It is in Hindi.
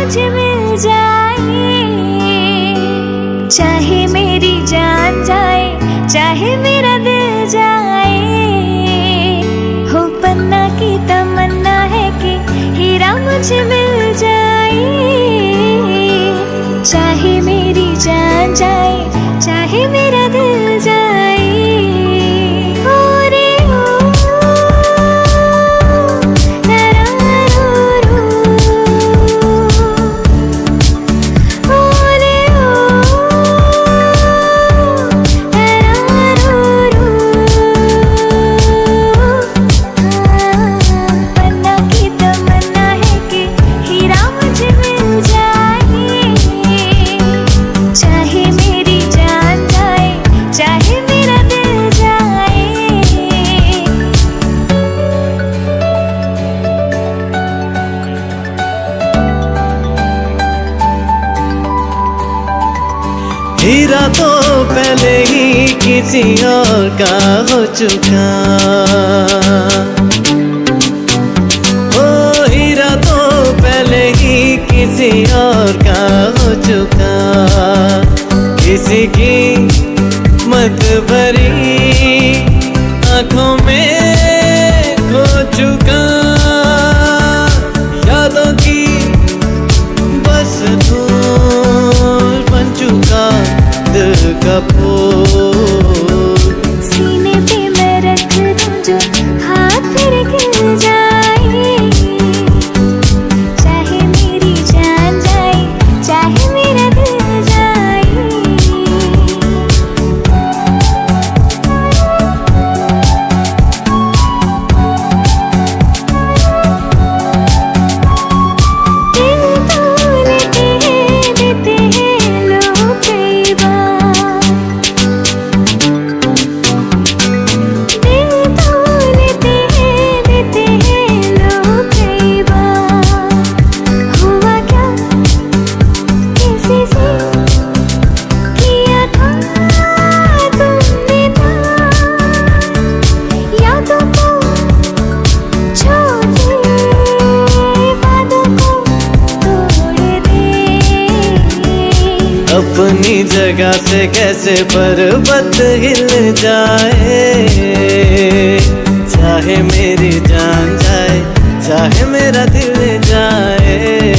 मुझे मिल जाए, चाहे मेरी जान जाए, चाहे मेरा दिल जाए। हो पन्ना की तमन्ना है कि हीरा मुझे मिल जाए, चाहे मेरी जान जाए, चाहे मेरा दिल जाए। हीरा तो पहले ही किसी और का हो चुका, ओ हीरा तो पहले ही किसी और का हो चुका। किसी की मत भरी आंखों में खो चुका, यादों की बस धूल बन चुका दिल का फूल। सीने पे मैं रख दूं जो हाथ फिर गिर जाए, चाहे मेरी जान जाए, चाहे मेरा दिल जाए। अपनी जगह से कैसे पर्वत हिल जाए, चाहे मेरी जान जाए, चाहे मेरा दिल जाए।